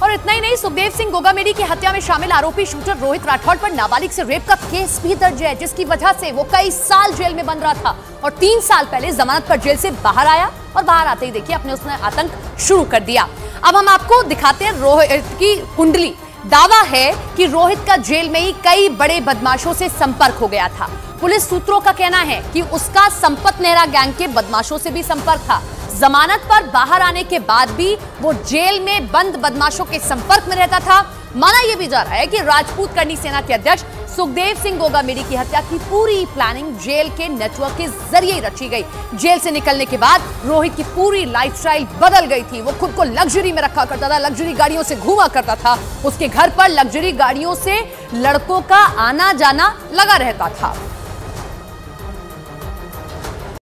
और इतना ही नहीं, सुखदेव सिंह गोगामेडी की हत्या में शामिल आरोपी शूटर रोहित राठौड़ पर नाबालिग से रेप का केस भी दर्ज है, जिसकी वजह से वो कई साल जेल में बंद रहा था और 3 साल पहले जमानत पर जेल से बाहर आया और बाहर आते ही देखिए अपने उसने आतंक शुरू कर दिया। अब हम आपको दिखाते हैं रोहित की कुंडली। दावा है कि रोहित का जेल में ही कई बड़े बदमाशों से संपर्क हो गया था। पुलिस सूत्रों का कहना है कि उसका संपत नेहरा गैंग के बदमाशों से भी संपर्क था। जमानत पर बाहर आने के बाद भी वो जेल में बंद बदमाशों के संपर्क में रहता था। माना यह भी जा रहा है कि राजपूत करनी सेना के अध्यक्ष सुखदेव सिंह गोगामेडी की हत्या की पूरी प्लानिंग जेल के नेटवर्क के जरिए रची गई। जेल से निकलने के बाद रोहित की पूरी लाइफस्टाइल बदल गई थी। वो खुद को लग्जरी में रखा करता था, लग्जरी गाड़ियों से घूमा करता था। उसके घर पर लग्जरी गाड़ियों से लड़कों का आना जाना लगा रहता था।